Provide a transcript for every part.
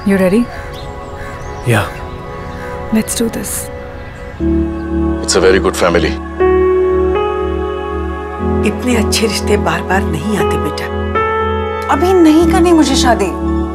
You ready? Yeah. Let's do this. It's a very good family. इतने अच्छे रिश्ते बार-बार नहीं आते बेटा। अभी नहीं करनी मुझे शादी।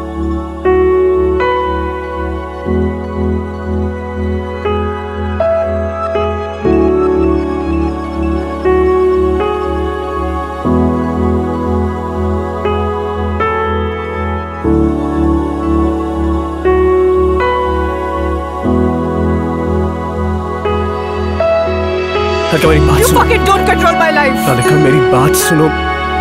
मेरी बात You सुनो। fucking don't control my life. Radhika मेरी बात सुनो।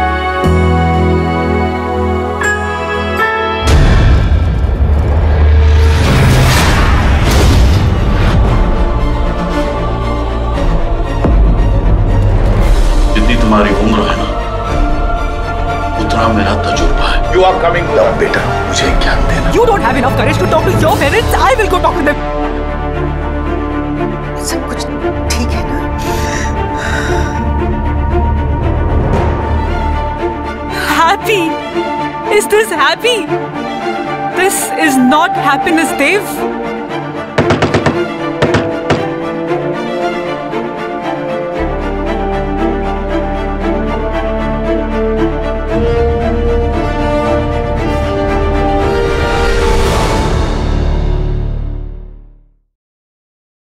जितनी तुम्हारी उम्र है ना, उतना मेरा तजुर्बा है। You are coming down, बेटा। मुझे ज्ञान देना। You don't have enough courage to talk to your parents. I will go talk to them. सब कुछ ठीक है ना? Happy? Is this happy? This is not happiness, Dev.